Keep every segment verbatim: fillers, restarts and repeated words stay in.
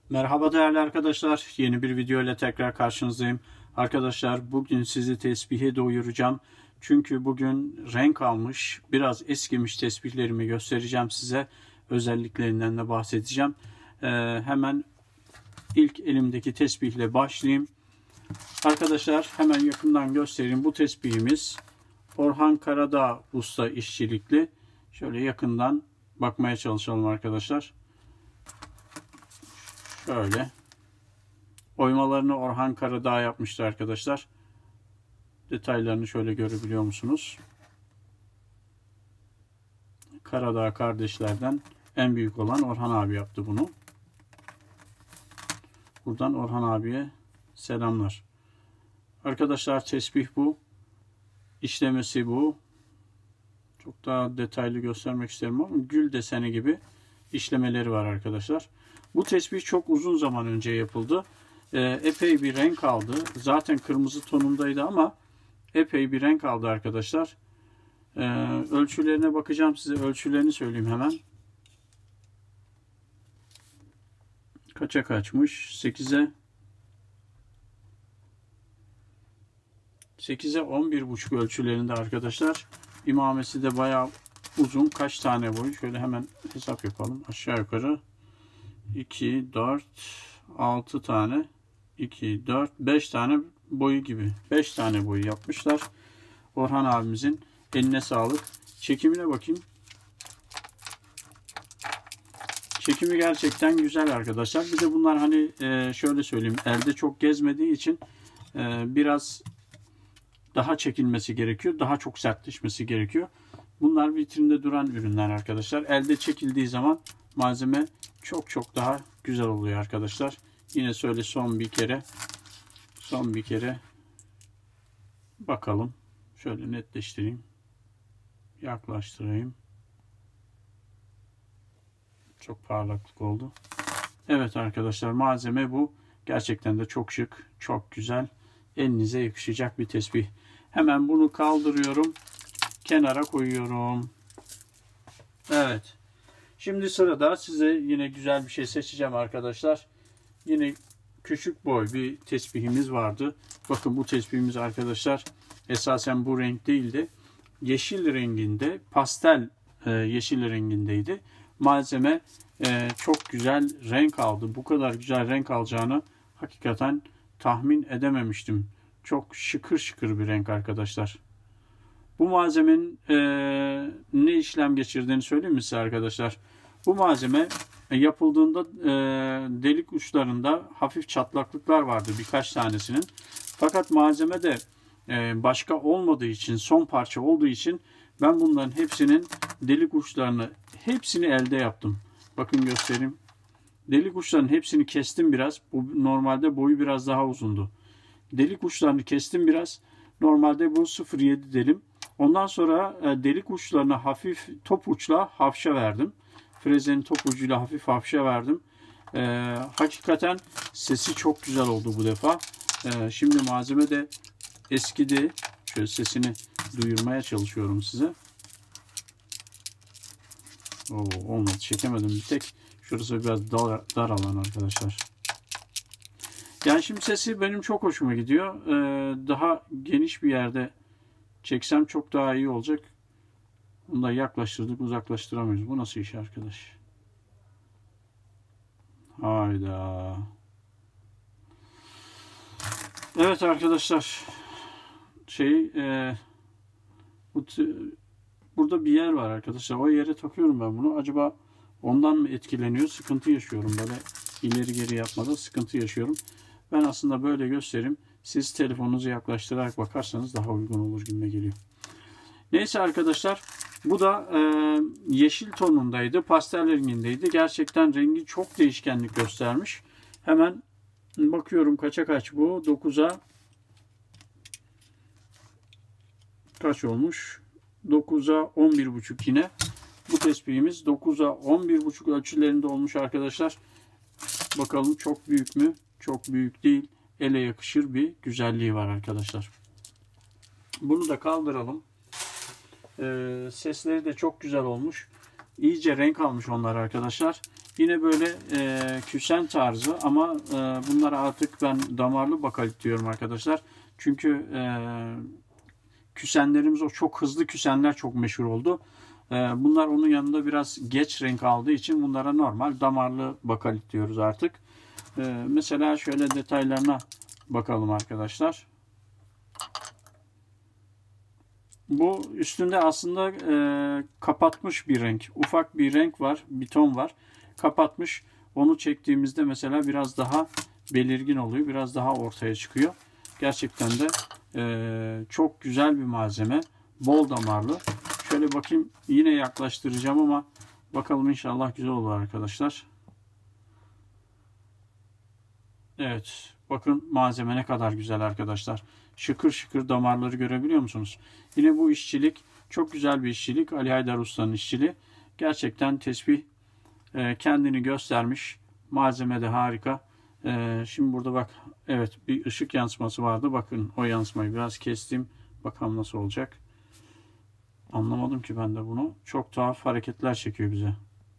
Merhaba değerli arkadaşlar. Yeni bir video ile tekrar karşınızdayım. Arkadaşlar bugün sizi tesbihe doyuracağım. Çünkü bugün renk almış, biraz eskimiş tesbihlerimi göstereceğim size. Özelliklerinden de bahsedeceğim. Ee, hemen ilk elimdeki tesbihle başlayayım. Arkadaşlar hemen yakından göstereyim. Bu tesbihimiz Orhan Karadağ usta işçilikli. Şöyle yakından bakmaya çalışalım arkadaşlar. Şöyle. Oymalarını Orhan Karadağ yapmıştı arkadaşlar. Detaylarını şöyle görebiliyor musunuz? Karadağ kardeşlerden en büyük olan Orhan abi yaptı bunu. Buradan Orhan abiye selamlar. Arkadaşlar tesbih bu. İşlemesi bu. Çok daha detaylı göstermek isterim ama gül deseni gibi işlemeleri var arkadaşlar. Bu tesbih çok uzun zaman önce yapıldı. Ee, epey bir renk aldı. Zaten kırmızı tonundaydı ama epey bir renk aldı arkadaşlar. Ee, ölçülerine bakacağım, size ölçülerini söyleyeyim hemen. Kaça kaçmış? sekize sekize on bir buçuk ölçülerinde arkadaşlar. İmamesi de bayağı uzun. Kaç tane boy? Şöyle hemen hesap yapalım. Aşağı yukarı iki, dört, altı tane, iki, dört, beş tane boyu gibi. beş tane boyu yapmışlar. Orhan abimizin eline sağlık. Çekimine bakayım. Çekimi gerçekten güzel arkadaşlar. Bir de bunlar hani şöyle söyleyeyim, elde çok gezmediği için biraz daha çekilmesi gerekiyor. Daha çok sertleşmesi gerekiyor. Bunlar vitrinde duran ürünler arkadaşlar. Elde çekildiği zaman malzeme çok çok daha güzel oluyor arkadaşlar. Yine söyle son bir kere son bir kere bakalım. Şöyle netleştireyim. Yaklaştırayım. Çok parlaklık oldu. Evet arkadaşlar, malzeme bu. Gerçekten de çok şık, çok güzel. Elinize yakışacak bir tesbih. Hemen bunu kaldırıyorum. Kenara koyuyorum. Evet. Şimdi sırada size yine güzel bir şey seçeceğim arkadaşlar. Yine küçük boy bir tesbihimiz vardı. Bakın bu tesbihimiz arkadaşlar esasen bu renk değildi. Yeşil renginde, pastel e, yeşil rengindeydi. Malzeme e, çok güzel renk aldı. Bu kadar güzel renk alacağını hakikaten tahmin edememiştim. Çok şıkır şıkır bir renk arkadaşlar. Bu malzemenin e, ne işlem geçirdiğini söyleyeyim mi size arkadaşlar? Bu malzeme e, yapıldığında e, delik uçlarında hafif çatlaklıklar vardı birkaç tanesinin. Fakat malzeme de e, başka olmadığı için, son parça olduğu için ben bunların hepsinin delik uçlarını hepsini elde yaptım. Bakın göstereyim. Delik uçlarının hepsini kestim biraz. Bu normalde boyu biraz daha uzundu. Delik uçlarını kestim biraz. Normalde bu sıfır virgül yedi delim. Ondan sonra delik uçlarına hafif top uçla hafşa verdim. Frezenin top ucuyla hafif hafşa verdim. Ee, hakikaten sesi çok güzel oldu bu defa. Ee, şimdi malzeme de eskidi. Şöyle sesini duyurmaya çalışıyorum size. Oo, olmadı. Çekemedim bir tek. Şurası biraz dar, dar alan arkadaşlar. Yani şimdi sesi benim çok hoşuma gidiyor. Ee, daha geniş bir yerde çeksem çok daha iyi olacak. Bunu da yaklaştırdık, uzaklaştıramıyoruz. Bu nasıl iş arkadaş? Hayda. Evet arkadaşlar. Şey, e, bu, burada bir yer var arkadaşlar. O yere takıyorum ben bunu. Acaba ondan mı etkileniyor? Sıkıntı yaşıyorum. Böyle ileri geri yapmada sıkıntı yaşıyorum. Ben aslında böyle göstereyim. Siz telefonunuzu yaklaştırarak bakarsanız daha uygun olur gibime geliyor. Neyse arkadaşlar. Bu da e, yeşil tonundaydı. Pastel rengindeydi. Gerçekten rengi çok değişkenlik göstermiş. Hemen bakıyorum kaça kaç bu? dokuza kaç olmuş? dokuza on bir buçuk yine. Bu tespihimiz dokuza on bir buçuk ölçülerinde olmuş arkadaşlar. Bakalım çok büyük mü? Çok büyük değil. Ele yakışır bir güzelliği var arkadaşlar. Bunu da kaldıralım. Ee, sesleri de çok güzel olmuş. İyice renk almış onlar arkadaşlar. Yine böyle e, küsen tarzı ama e, bunlara artık ben damarlı bakalit diyorum arkadaşlar. Çünkü e, küsenlerimiz, o çok hızlı küsenler çok meşhur oldu. E, bunlar onun yanında biraz geç renk aldığı için bunlara normal damarlı bakalit diyoruz artık. E, mesela şöyle detaylarına bakalım arkadaşlar. Bu üstünde aslında e, kapatmış bir renk. Ufak bir renk var, bir ton var. Kapatmış. Onu çektiğimizde mesela biraz daha belirgin oluyor. Biraz daha ortaya çıkıyor. Gerçekten de e, çok güzel bir malzeme. Bol damarlı. Şöyle bakayım, yine yaklaştıracağım ama bakalım, inşallah güzel olur arkadaşlar. Evet. Bakın malzeme ne kadar güzel arkadaşlar. Şıkır şıkır damarları görebiliyor musunuz? Yine bu işçilik çok güzel bir işçilik. Ali Haydar Usta'nın işçiliği. Gerçekten tesbih e, kendini göstermiş. Malzeme de harika. E, şimdi burada bak, evet, bir ışık yansıması vardı. Bakın o yansımayı biraz kestim. Bakalım nasıl olacak. Anlamadım ki ben de bunu. Çok tuhaf hareketler çekiyor bize.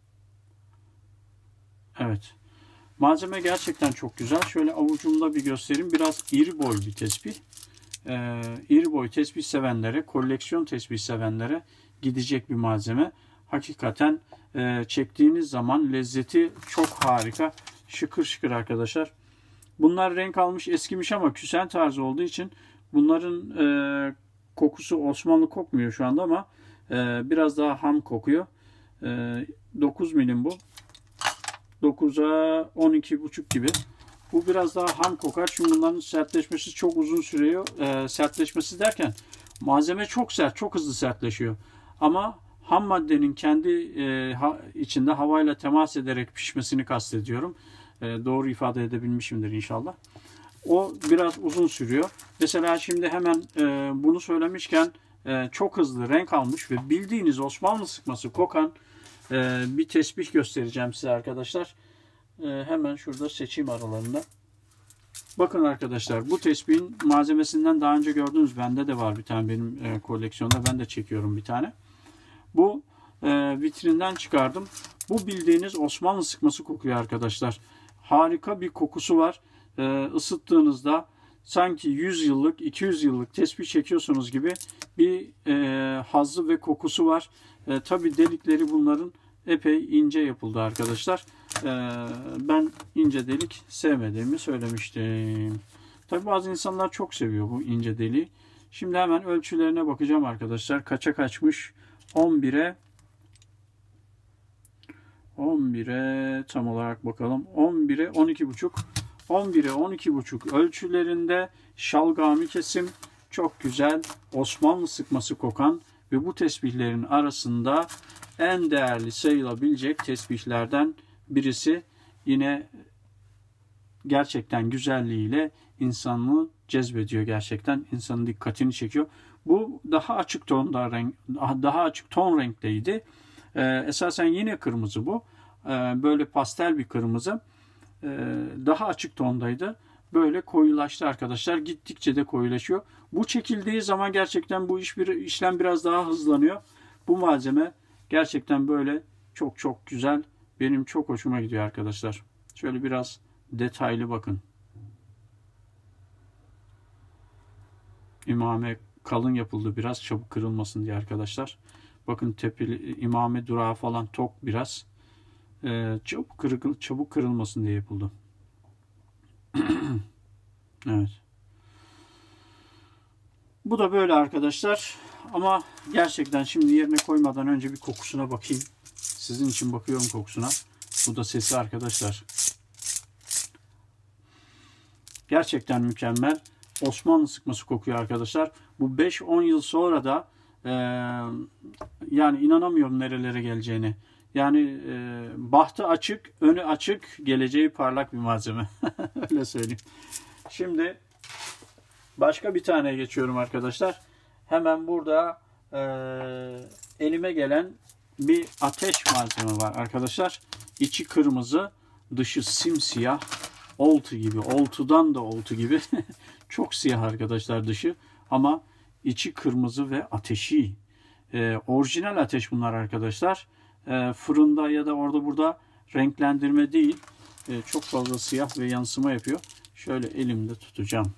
Evet. Malzeme gerçekten çok güzel. Şöyle avucumda bir göstereyim. Biraz iri boy bir tesbih. Ee, iri boy tesbih sevenlere, koleksiyon tesbih sevenlere gidecek bir malzeme. Hakikaten e, çektiğiniz zaman lezzeti çok harika. Şıkır şıkır arkadaşlar. Bunlar renk almış, eskimiş ama küsen tarzı olduğu için bunların e, kokusu Osmanlı kokmuyor şu anda ama e, biraz daha ham kokuyor. E, dokuz milim bu. dokuza on iki buçuk gibi. Bu biraz daha ham kokar. Çünkü bunların sertleşmesi çok uzun sürüyor. E, sertleşmesi derken malzeme çok sert, çok hızlı sertleşiyor. Ama ham maddenin kendi e, ha, içinde havayla temas ederek pişmesini kastediyorum. E, doğru ifade edebilmişimdir inşallah. O biraz uzun sürüyor. Mesela şimdi hemen e, bunu söylemişken e, çok hızlı renk almış ve bildiğiniz Osmanlı sıkması kokan e, bir tesbih göstereceğim size arkadaşlar. E, hemen şurada seçeyim aralarında. Bakın arkadaşlar, bu tespihin malzemesinden daha önce gördünüz. Bende de var bir tane, benim e, koleksiyonda. Ben de çekiyorum bir tane. Bu e, vitrinden çıkardım. Bu bildiğiniz Osmanlı sıkması kokuyor arkadaşlar. Harika bir kokusu var. E, ısıttığınızda sanki yüz yıllık, iki yüz yıllık tesbih çekiyorsunuz gibi bir e, hazzı ve kokusu var. E, tabii delikleri bunların epey ince yapıldı arkadaşlar. E, ben ince delik sevmediğimi söylemiştim. Tabii bazı insanlar çok seviyor bu ince deliği. Şimdi hemen ölçülerine bakacağım arkadaşlar. Kaça kaçmış? on bire on bire tam olarak bakalım. on bire on iki buçuk. on bire on iki buçuk ölçülerinde şalgami kesim, çok güzel Osmanlı sıkması kokan ve bu tesbihlerin arasında en değerli sayılabilecek tesbihlerden birisi. Yine gerçekten güzelliğiyle insanlığı cezbediyor, gerçekten insanın dikkatini çekiyor. Bu daha açık tonda renk, daha açık ton renkteydi. Ee, esasen yine kırmızı bu. Ee, böyle pastel bir kırmızı. Ee, daha açık tondaydı. Böyle koyulaştı arkadaşlar. Gittikçe de koyulaşıyor. Bu çekildiği zaman gerçekten bu iş bir işlem biraz daha hızlanıyor. Bu malzeme gerçekten böyle çok çok güzel. Benim çok hoşuma gidiyor arkadaşlar. Şöyle biraz detaylı bakın. İmame kalın yapıldı biraz, çabuk kırılmasın diye arkadaşlar. Bakın tepeli imame durağı falan tok biraz. Ee, çabuk, kırıl, çabuk kırılmasın diye yapıldı. Evet. Bu da böyle arkadaşlar. Ama gerçekten şimdi yerine koymadan önce bir kokusuna bakayım. Sizin için bakıyorum kokusuna. Bu da sesi arkadaşlar. Gerçekten mükemmel. Osmanlı sıkması kokuyor arkadaşlar. Bu beş on yıl sonra da e, yani inanamıyorum nerelere geleceğini. Yani e, bahtı açık, önü açık, geleceği parlak bir malzeme. Öyle söyleyeyim. Şimdi başka bir tane geçiyorum arkadaşlar. Hemen burada e, elime gelen bir ateş malzeme var arkadaşlar. İçi kırmızı, dışı simsiyah. Oltu gibi, oltudan da oltu gibi. Çok siyah arkadaşlar dışı ama içi kırmızı ve ateşi. Ee, orijinal ateş bunlar arkadaşlar. Ee, fırında ya da orada burada renklendirme değil. E, çok fazla siyah ve yansıma yapıyor. Şöyle elimde tutacağım.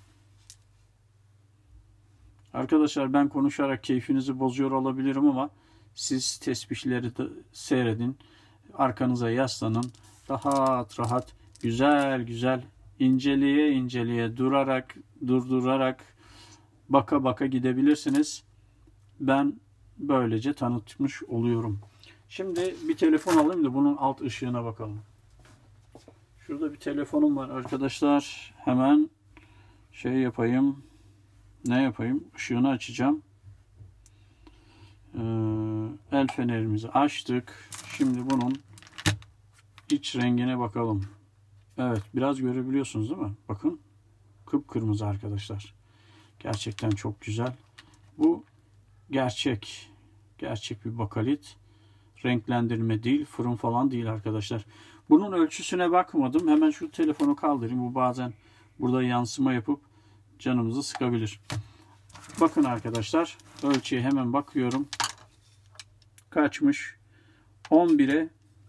Arkadaşlar ben konuşarak keyfinizi bozuyor olabilirim ama siz tesbihleri de seyredin. Arkanıza yaslanın. Rahat rahat güzel güzel inceleye inceleye durarak durdurarak baka baka gidebilirsiniz. Ben böylece tanıtmış oluyorum. Şimdi bir telefon alayım da bunun alt ışığına bakalım. Şurada bir telefonum var arkadaşlar. Hemen şey yapayım. Ne yapayım? Işığını açacağım. Ee, el fenerimizi açtık. Şimdi bunun iç rengine bakalım. Evet, biraz görebiliyorsunuz değil mi? Bakın. Kıpkırmızı arkadaşlar. Gerçekten çok güzel. Bu gerçek. Gerçek bir bakalit. Renklendirme değil, fırın falan değil arkadaşlar. Bunun ölçüsüne bakmadım. Hemen şu telefonu kaldırayım. Bu bazen burada yansıma yapıp canımızı sıkabilir. Bakın arkadaşlar. Ölçüye hemen bakıyorum. Kaçmış? on bire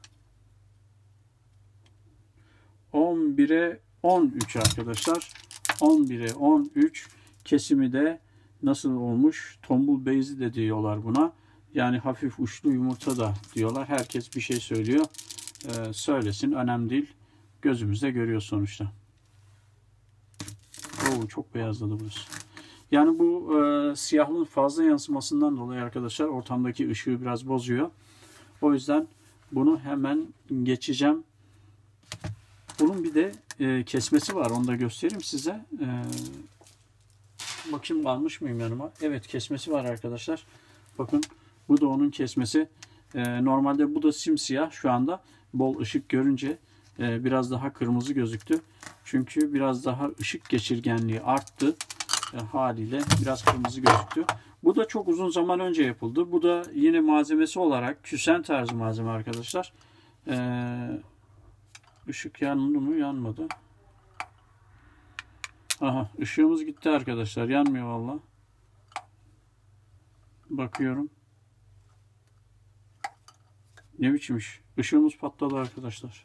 on bire on üç arkadaşlar. on bire on üç. Kesimi de nasıl olmuş? Tombul beyzi de diyorlar buna. Yani hafif uçlu yumurta da diyorlar. Herkes bir şey söylüyor. Ee, söylesin. Önemli değil. Gözümüzde görüyor sonuçta. Oo, çok beyazladı burası. Yani bu e, siyahlığın fazla yansımasından dolayı arkadaşlar ortamdaki ışığı biraz bozuyor. O yüzden bunu hemen geçeceğim. Bunun bir de e, kesmesi var. Onu da göstereyim size. E, bakayım almış mıyım yanıma? Evet, kesmesi var arkadaşlar. Bakın bu da onun kesmesi. E, normalde bu da simsiyah. Şu anda bol ışık görünce e, biraz daha kırmızı gözüktü. Çünkü biraz daha ışık geçirgenliği arttı. E, haliyle biraz kırmızı gözüktü. Bu da çok uzun zaman önce yapıldı. Bu da yine malzemesi olarak küsen tarzı malzeme arkadaşlar. Ee, ışık yandı mı? Yanmadı. Aha, ışığımız gitti arkadaşlar. Yanmıyor valla. Bakıyorum. Ne biçim iş? Işığımız patladı arkadaşlar.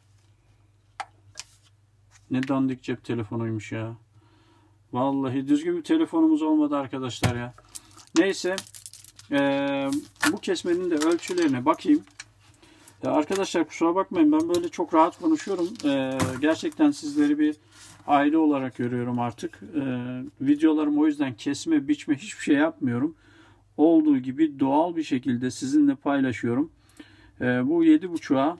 Ne dandik cep telefonuymuş ya. Vallahi düzgün bir telefonumuz olmadı arkadaşlar ya. Neyse. Ee, bu kesmenin de ölçülerine bakayım. Ya arkadaşlar kusura bakmayın, ben böyle çok rahat konuşuyorum. Ee, gerçekten sizleri bir aile olarak görüyorum artık. Ee, videolarım o yüzden kesme, biçme hiçbir şey yapmıyorum. Olduğu gibi doğal bir şekilde sizinle paylaşıyorum. Ee, bu yedi buçuğa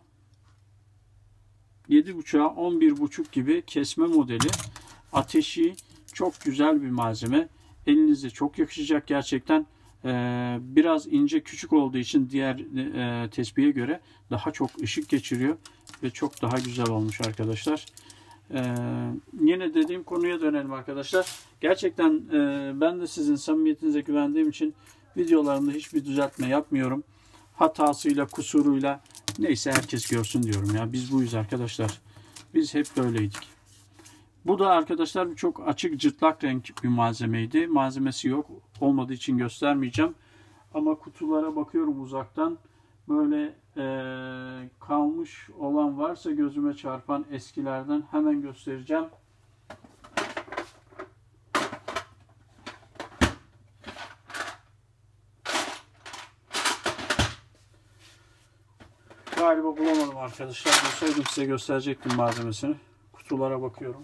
yedi buçuğa on bir buçuk gibi kesme modeli. Ateşi çok güzel bir malzeme. Elinize çok yakışacak gerçekten. Ee, biraz ince, küçük olduğu için diğer e, tespihe göre daha çok ışık geçiriyor ve çok daha güzel olmuş arkadaşlar. Ee, yine dediğim konuya dönelim arkadaşlar. Gerçekten e, ben de sizin samimiyetinize güvendiğim için videolarımda hiçbir düzeltme yapmıyorum. Hatasıyla, kusuruyla neyse herkes görsün diyorum ya. Biz buyuz arkadaşlar. Biz hep böyleydik. Bu da arkadaşlar çok açık cırtlak renk bir malzemeydi. Malzemesi yok. Olmadığı için göstermeyeceğim. Ama kutulara bakıyorum uzaktan. Böyle ee, kalmış olan varsa gözüme çarpan eskilerden hemen göstereceğim. Galiba bulamadım arkadaşlar. Bulsaydım size gösterecektim malzemesini. Kutulara bakıyorum.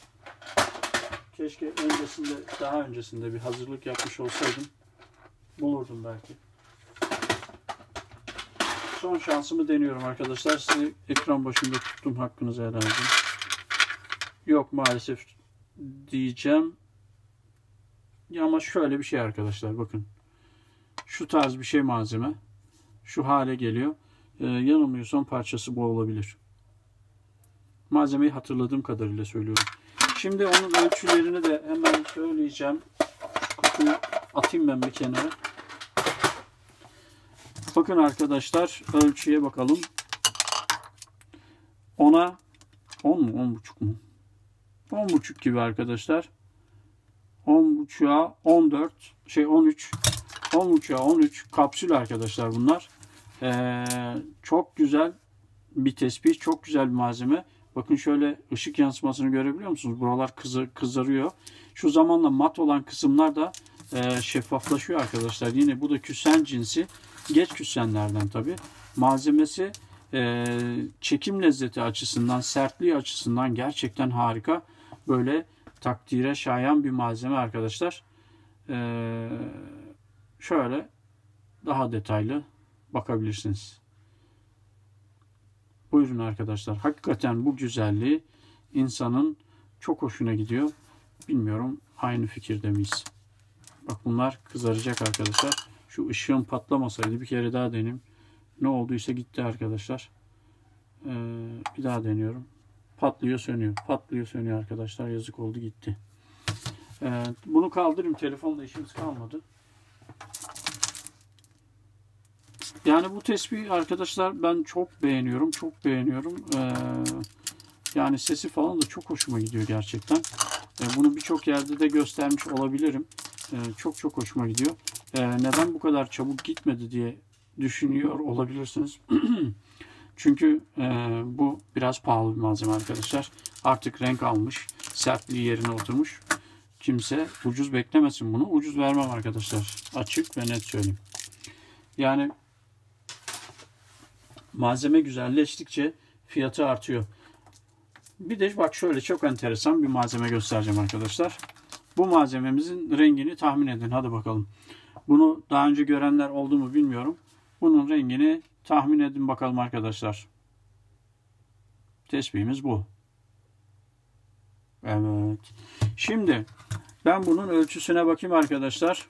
Keşke öncesinde, daha öncesinde bir hazırlık yapmış olsaydım. Bulurdum belki. Son şansımı deniyorum arkadaşlar. Sizi ekran başında tuttum. Hakkınızı helal edin. Yok maalesef diyeceğim. Ya ama şöyle bir şey arkadaşlar. Bakın. Şu tarz bir şey malzeme. Şu hale geliyor. Ee, yanılmıyorsam parçası bu olabilir. Malzemeyi hatırladığım kadarıyla söylüyorum. Şimdi onun ölçülerini de hemen söyleyeceğim. Kutuyu atayım ben bir kenara. Bakın arkadaşlar ölçüye bakalım. ona on mu? on buçuk mu? on buçuk gibi arkadaşlar. on buçuğa on dört şey on üç. on buçuğa on üç kapsül arkadaşlar bunlar. Ee, çok güzel bir tespih. Çok güzel bir malzeme. Bakın şöyle ışık yansımasını görebiliyor musunuz? Buralar kızı, kızarıyor. Şu zamanla mat olan kısımlar da e, şeffaflaşıyor arkadaşlar. Yine bu da küsen cinsi. Geç küsenlerden tabi. Malzemesi e, çekim lezzeti açısından, sertliği açısından gerçekten harika. Böyle takdire şayan bir malzeme arkadaşlar. E, şöyle daha detaylı bakabilirsiniz. Buyurun arkadaşlar. Hakikaten bu güzelliği insanın çok hoşuna gidiyor. Bilmiyorum aynı fikirde miyiz? Bak bunlar kızaracak arkadaşlar. Şu ışığın patlamasaydı bir kere daha deneyim. Ne olduysa gitti arkadaşlar. Ee, bir daha deniyorum. Patlıyor sönüyor. Patlıyor sönüyor arkadaşlar. Yazık oldu gitti. Ee, bunu kaldırayım. Telefonla işimiz kalmadı. Yani bu tespih arkadaşlar ben çok beğeniyorum. Çok beğeniyorum. Ee, yani sesi falan da çok hoşuma gidiyor gerçekten. Ee, bunu birçok yerde de göstermiş olabilirim. Ee, çok çok hoşuma gidiyor. Ee, neden bu kadar çabuk gitmedi diye düşünüyor olabilirsiniz. Çünkü e, bu biraz pahalı bir malzeme arkadaşlar. Artık renk almış. Sertliği yerine oturmuş. Kimse ucuz beklemesin bunu. Ucuz vermem arkadaşlar. Açık ve net söyleyeyim. Yani malzeme güzelleştikçe fiyatı artıyor. Bir de bak şöyle çok enteresan bir malzeme göstereceğim arkadaşlar. Bu malzememizin rengini tahmin edin. Hadi bakalım. Bunu daha önce görenler oldu mu bilmiyorum. Bunun rengini tahmin edin bakalım arkadaşlar. Tespihimiz bu. Evet. Şimdi ben bunun ölçüsüne bakayım arkadaşlar.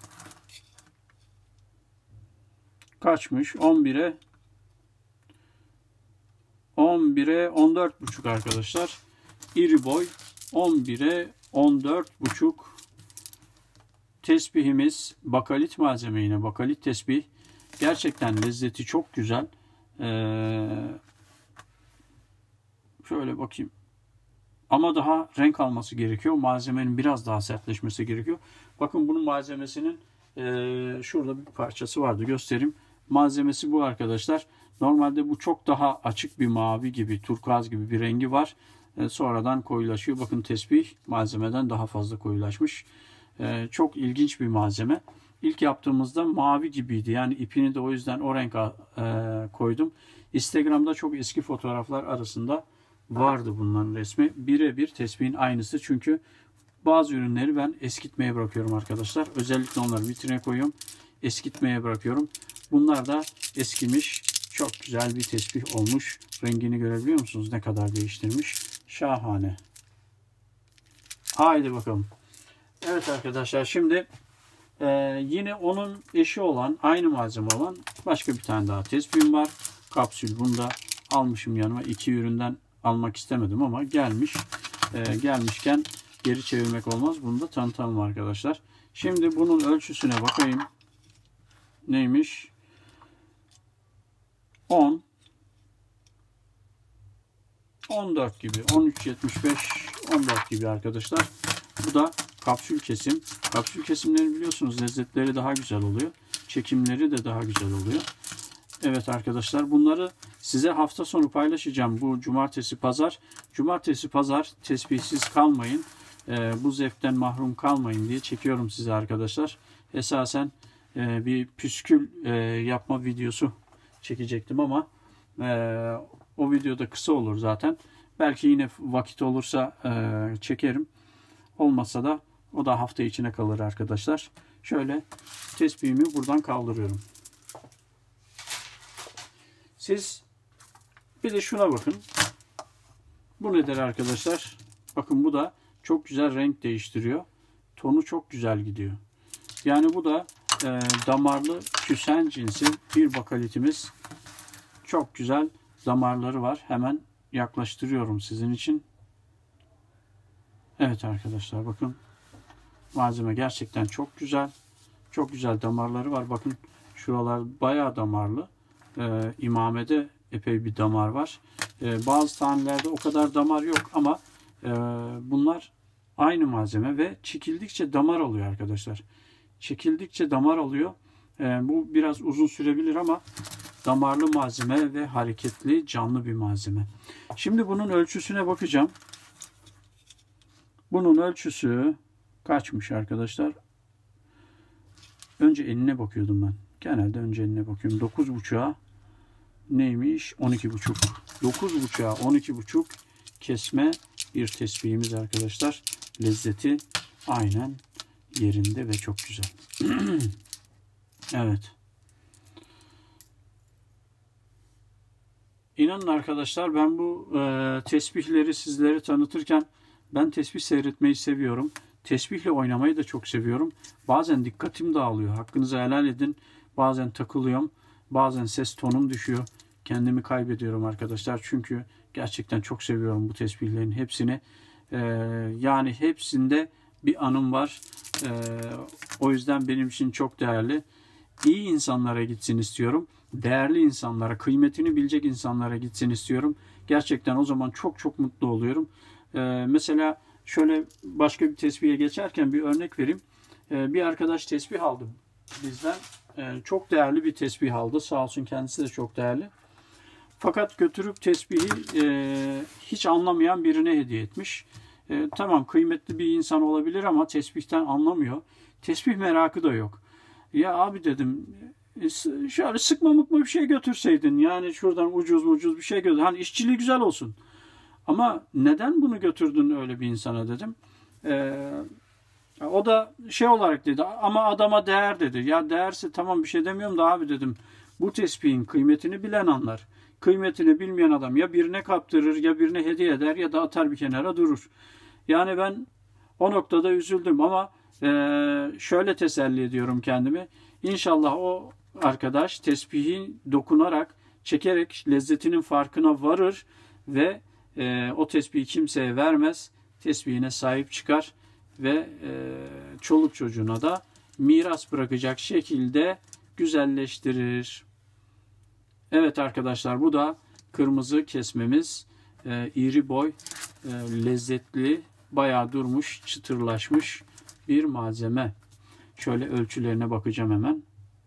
Kaçmış? on bire on bire on dört buçuk arkadaşlar. İri boy on bire on dört buçuk. Tespihimiz bakalit malzeme yine. Bakalit tespih. Gerçekten lezzeti çok güzel. Ee, şöyle bakayım. Ama daha renk alması gerekiyor. Malzemenin biraz daha sertleşmesi gerekiyor. Bakın bunun malzemesinin e, şurada bir parçası vardı. Göstereyim. Malzemesi bu arkadaşlar. Normalde bu çok daha açık bir mavi gibi, turkuaz gibi bir rengi var. E, sonradan koyulaşıyor. Bakın tespih malzemeden daha fazla koyulaşmış. E, çok ilginç bir malzeme. İlk yaptığımızda mavi gibiydi. Yani ipini de o yüzden o renk e, koydum. Instagram'da çok eski fotoğraflar arasında vardı bunların resmi. Birebir tespihin aynısı. Çünkü bazı ürünleri ben eskitmeye bırakıyorum arkadaşlar. Özellikle onları vitrine koyuyorum. Eskitmeye bırakıyorum. Bunlar da eskimiş. Çok güzel bir tespih olmuş. Rengini görebiliyor musunuz? Ne kadar değiştirmiş. Şahane. Haydi bakalım. Evet arkadaşlar şimdi e, yine onun eşi olan aynı malzeme olan başka bir tane daha tespihim var. Kapsül. Bunu da almışım yanıma. İki üründen almak istemedim ama gelmiş. E, gelmişken geri çevirmek olmaz. Bunu da tanıtalım arkadaşlar. Şimdi bunun ölçüsüne bakayım. Neymiş? on on dört gibi. on üç yetmiş beş on dört gibi arkadaşlar. Bu da kapsül kesim. Kapsül kesimleri biliyorsunuz lezzetleri daha güzel oluyor. Çekimleri de daha güzel oluyor. Evet arkadaşlar bunları size hafta sonu paylaşacağım. Bu cumartesi pazar. Cumartesi pazar tespihsiz kalmayın. Ee, bu zevkten mahrum kalmayın diye çekiyorum size arkadaşlar. Esasen e, bir püskül e, yapma videosu çekecektim ama e, o videoda kısa olur zaten. Belki yine vakit olursa e, çekerim. Olmazsa da o da hafta içine kalır arkadaşlar. Şöyle tespihimi buradan kaldırıyorum. Siz bir de şuna bakın. Bu nedir arkadaşlar? Bakın bu da çok güzel renk değiştiriyor. Tonu çok güzel gidiyor. Yani bu da e, damarlı küsen cinsi bir bakalitimiz. Çok güzel damarları var. Hemen yaklaştırıyorum sizin için. Evet arkadaşlar bakın. Malzeme gerçekten çok güzel. Çok güzel damarları var. Bakın şuralar bayağı damarlı. Ee, imamede epey bir damar var. Ee, bazı tanelerde o kadar damar yok ama e, bunlar aynı malzeme ve çekildikçe damar oluyor arkadaşlar. Çekildikçe damar oluyor. Ee, bu biraz uzun sürebilir ama damarlı malzeme ve hareketli canlı bir malzeme. Şimdi bunun ölçüsüne bakacağım. Bunun ölçüsü kaçmış arkadaşlar? Önce enine bakıyordum ben. Genelde önce enine bakıyorum. dokuz buçuğa neymiş? on iki buçuk. dokuz buçuğa on iki buçuk kesme bir tespihimiz arkadaşlar. Lezzeti aynen yerinde ve çok güzel. Evet. İnanın arkadaşlar, ben bu e, tesbihleri sizlere tanıtırken ben tesbih seyretmeyi seviyorum. Tesbihle oynamayı da çok seviyorum. Bazen dikkatim dağılıyor. Hakkınızı helal edin. Bazen takılıyorum. Bazen ses tonum düşüyor. Kendimi kaybediyorum arkadaşlar. Çünkü gerçekten çok seviyorum bu tesbihlerin hepsini. Ee, yani hepsinde bir anım var. Ee, o yüzden benim için çok değerli. İyi insanlara gitsin istiyorum. Değerli insanlara, kıymetini bilecek insanlara gitsin istiyorum. Gerçekten o zaman çok çok mutlu oluyorum. Ee, mesela şöyle başka bir tesbihe geçerken bir örnek vereyim. Ee, bir arkadaş tesbih aldı bizden. Ee, çok değerli bir tesbih aldı. Sağ olsun, kendisi de çok değerli. Fakat götürüp tesbihi e, hiç anlamayan birine hediye etmiş. E, tamam, kıymetli bir insan olabilir ama tesbihten anlamıyor. Tesbih merakı da yok. Ya abi dedim, e, şöyle sıkma mıkma bir şey götürseydin. Yani şuradan ucuz ucuz bir şey götür. Hani işçiliği güzel olsun. Ama neden bunu götürdün öyle bir insana dedim. E, o da şey olarak dedi, ama adama değer dedi. Ya değerse tamam, bir şey demiyorum da abi dedim. Bu tespihin kıymetini bilen anlar. Kıymetini bilmeyen adam ya birine kaptırır, ya birine hediye eder, ya da atar bir kenara durur. Yani ben o noktada üzüldüm ama e, şöyle teselli ediyorum kendimi. İnşallah o arkadaş tesbihi dokunarak, çekerek lezzetinin farkına varır ve e, o tesbihi kimseye vermez. Tesbihine sahip çıkar ve e, çoluk çocuğuna da miras bırakacak şekilde güzelleştirir. Evet arkadaşlar, bu da kırmızı kesmemiz. E, iri boy, e, lezzetli, bayağı durmuş, çıtırlaşmış bir malzeme. Şöyle ölçülerine bakacağım hemen.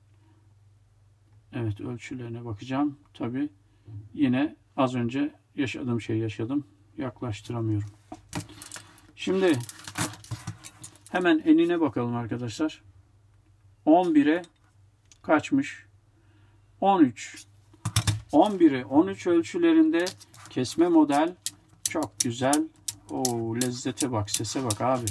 Evet, ölçülerine bakacağım. Tabii yine az önce yaşadığım şeyi yaşadım. Yaklaştıramıyorum. Şimdi hemen enine bakalım arkadaşlar. on bire kaçmış? on üç. on bire on üç ölçülerinde kesme model. Çok güzel. Oo, lezzete bak, sese bak abi.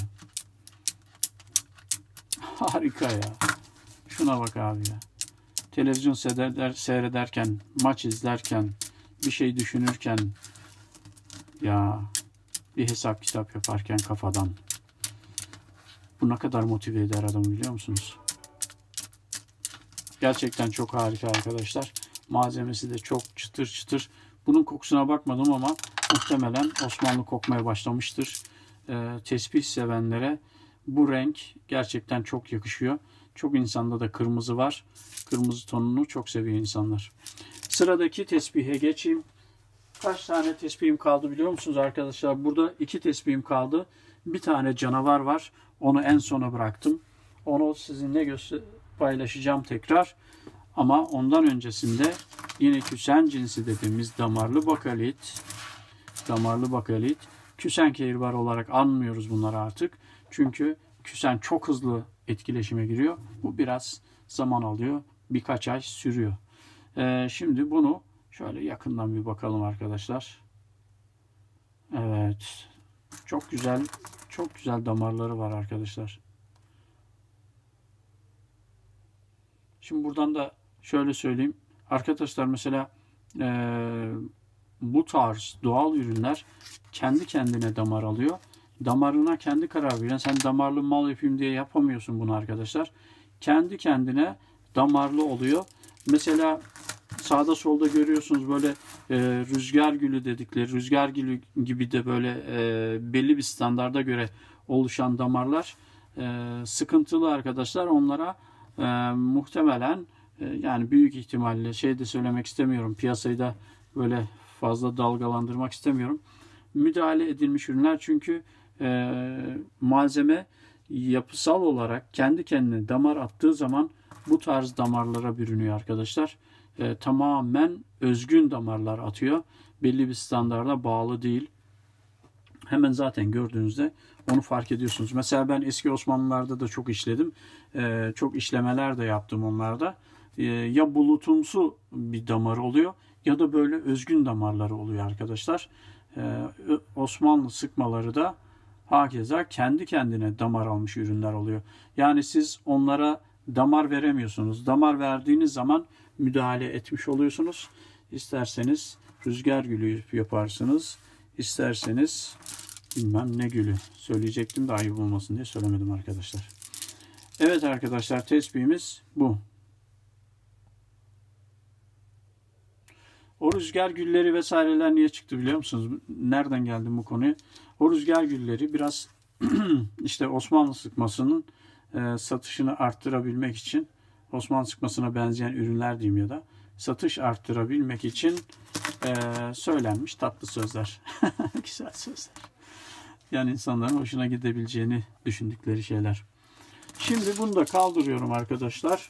Harika ya. Şuna bak abi ya. Televizyon seyreder, seyrederken, maç izlerken, bir şey düşünürken, ya bir hesap kitap yaparken kafadan. Bu ne kadar motive eder adamı, biliyor musunuz? Gerçekten çok harika arkadaşlar. Malzemesi de çok çıtır çıtır. Bunun kokusuna bakmadım ama muhtemelen Osmanlı kokmaya başlamıştır. Ee, tesbih sevenlere bu renk gerçekten çok yakışıyor. Çok insanda da kırmızı var. Kırmızı tonunu çok seviyor insanlar. Sıradaki tesbihe geçeyim. Kaç tane tesbihim kaldı biliyor musunuz arkadaşlar? Burada iki tesbihim kaldı. Bir tane canavar var. Onu en sona bıraktım. Onu sizinle göster paylaşacağım tekrar. Ama ondan öncesinde yine küsen cinsi dediğimiz damarlı bakalit. Damarlı bakalit. Küsen kehribar olarak anmıyoruz bunları artık. Çünkü küsen çok hızlı etkileşime giriyor. Bu biraz zaman alıyor. Birkaç ay sürüyor. Ee, şimdi bunu şöyle yakından bir bakalım arkadaşlar. Evet. Çok güzel, çok güzel damarları var arkadaşlar. Şimdi buradan da şöyle söyleyeyim. Arkadaşlar mesela e, bu tarz doğal ürünler kendi kendine damar alıyor. Damarına kendi karar veriyor. Sen damarlı mal yapayım diye yapamıyorsun bunu arkadaşlar. Kendi kendine damarlı oluyor. Mesela sağda solda görüyorsunuz böyle e, rüzgar gülü dedikleri, rüzgar gülü gibi de böyle e, belli bir standarda göre oluşan damarlar e, sıkıntılı arkadaşlar. Onlara e, muhtemelen e, yani büyük ihtimalle şey de söylemek istemiyorum. Piyasayı da böyle fazla dalgalandırmak istemiyorum. Müdahale edilmiş ürünler, çünkü e, malzeme yapısal olarak kendi kendine damar attığı zaman bu tarz damarlara bürünüyor arkadaşlar. e, tamamen özgün damarlar atıyor. Belli bir standarda bağlı değil. Hemen zaten gördüğünüzde onu fark ediyorsunuz. Mesela ben eski Osmanlılarda da çok işledim. E, çok işlemeler de yaptım onlarda. E, ya bulutumsu bir damar oluyor ya da böyle özgün damarları oluyor arkadaşlar. E, Osmanlı sıkmaları da hakeza kendi kendine damar almış ürünler oluyor. Yani siz onlara damar veremiyorsunuz. Damar verdiğiniz zaman müdahale etmiş oluyorsunuz. İsterseniz rüzgar gülü yaparsınız. İsterseniz bilmem ne gülü. Söyleyecektim de ayıp olmasın diye söylemedim arkadaşlar. Evet arkadaşlar, tespihimiz bu. O rüzgar gülleri vesaireler niye çıktı biliyor musunuz? Nereden geldim bu konuya? O rüzgar gülleri biraz işte Osmanlı sıkmasının e, satışını arttırabilmek için, Osmanlı sıkmasına benzeyen ürünler diyeyim ya da satış arttırabilmek için e, söylenmiş tatlı sözler. Güzel sözler. Yani insanların hoşuna gidebileceğini düşündükleri şeyler. Şimdi bunu da kaldırıyorum arkadaşlar.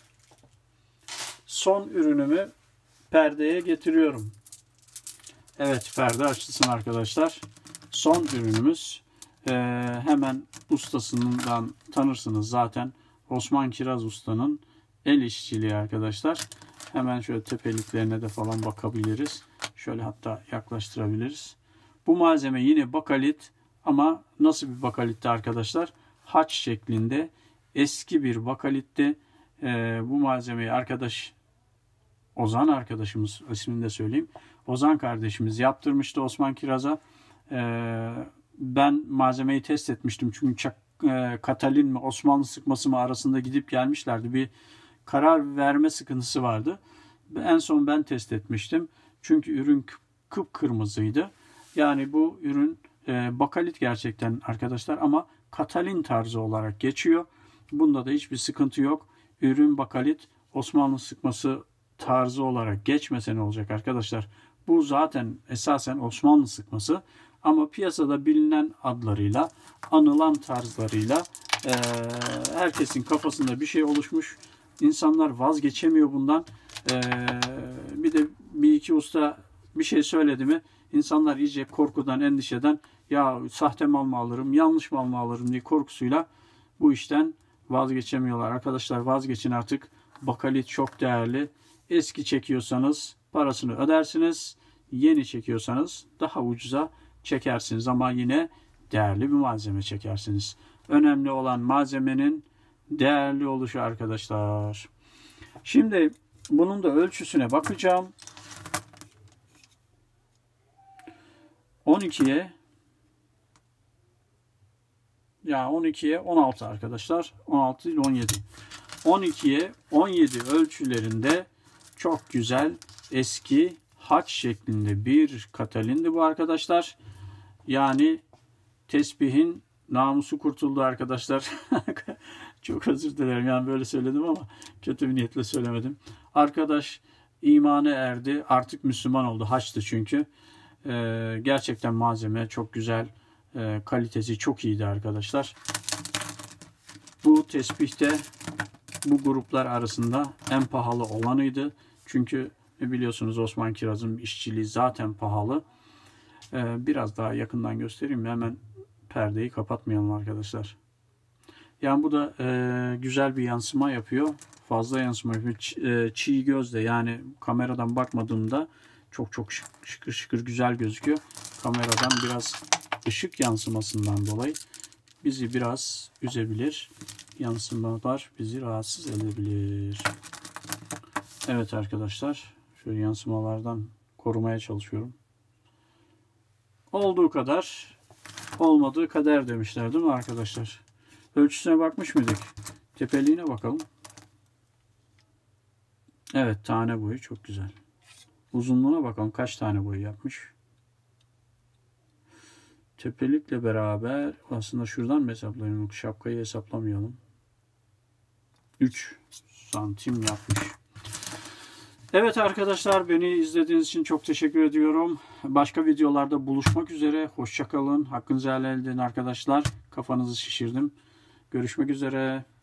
Son ürünümü perdeye getiriyorum. Evet, perde açılsın arkadaşlar. Son ürünümüz ee, hemen ustasından tanırsınız zaten. Osman Kiraz Usta'nın el işçiliği arkadaşlar. Hemen şöyle tepeliklerine de falan bakabiliriz. Şöyle hatta yaklaştırabiliriz. Bu malzeme yine bakalit ama nasıl bir bakalitti arkadaşlar? Haç şeklinde eski bir bakalitti. Ee, bu malzemeyi arkadaş Ozan arkadaşımız, ismini de söyleyeyim, Ozan kardeşimiz yaptırmıştı Osman Kiraz'a. Ee, ben malzemeyi test etmiştim çünkü çak, e, Katalin mi Osmanlı sıkması mı arasında gidip gelmişlerdi. Bir karar verme sıkıntısı vardı. En son ben test etmiştim. Çünkü ürün kıpkırmızıydı. Yani bu ürün e, bakalit gerçekten arkadaşlar ama Katalin tarzı olarak geçiyor. Bunda da hiçbir sıkıntı yok. Ürün bakalit, Osmanlı sıkması tarzı olarak geçmese ne olacak arkadaşlar? Bu zaten esasen Osmanlı sıkması ama piyasada bilinen adlarıyla, anılan tarzlarıyla e, herkesin kafasında bir şey oluşmuş. İnsanlar vazgeçemiyor bundan. E, bir de bir iki usta bir şey söyledi mi insanlar iyice korkudan, endişeden ya sahte mal mı alırım, yanlış mal mı alırım diye korkusuyla bu işten vazgeçemiyorlar. Arkadaşlar vazgeçin artık. Bakalit çok değerli. Eski çekiyorsanız parasını ödersiniz. Yeni çekiyorsanız daha ucuza çekersiniz ama yine değerli bir malzeme çekersiniz. Önemli olan malzemenin değerli oluşu arkadaşlar. Şimdi bunun da ölçüsüne bakacağım. on ikiye ya on ikiye on altı arkadaşlar. on altı ile on yedi. on ikiye on yedi ölçülerinde çok güzel eski haç şeklinde bir katalindi bu arkadaşlar. Yani tesbihin namusu kurtuldu arkadaşlar. Çok özür dilerim yani böyle söyledim ama kötü bir niyetle söylemedim. Arkadaş imana erdi. Artık Müslüman oldu. Haçtı çünkü. Ee, gerçekten malzeme çok güzel. Ee, kalitesi çok iyiydi arkadaşlar. Bu tesbihte bu gruplar arasında en pahalı olanıydı. Çünkü biliyorsunuz Osman Kiraz'ın işçiliği zaten pahalı. Ee, biraz daha yakından göstereyim mi? Hemen perdeyi kapatmayalım arkadaşlar. Yani bu da e, güzel bir yansıma yapıyor. Fazla yansıma yapıyor. Ç, e, çiğ gözle yani kameradan bakmadığımda çok çok şıkır şıkır güzel gözüküyor. Kameradan biraz ışık yansımasından dolayı bizi biraz üzebilir. Yansımalar bizi rahatsız edebilir. Evet arkadaşlar. Şöyle yansımalardan korumaya çalışıyorum. Olduğu kadar, olmadığı kader demişler değil mi arkadaşlar? Ölçüsüne bakmış mıydık? Tepeliğine bakalım. Evet, tane boyu çok güzel. Uzunluğuna bakalım kaç tane boyu yapmış. Tepelikle beraber aslında şuradan mı hesaplayalım? Şapkayı hesaplamayalım. üç santim yapmış. Evet arkadaşlar, beni izlediğiniz için çok teşekkür ediyorum. Başka videolarda buluşmak üzere. Hoşça kalın. Hakkınızı helal edin arkadaşlar. Kafanızı şişirdim. Görüşmek üzere.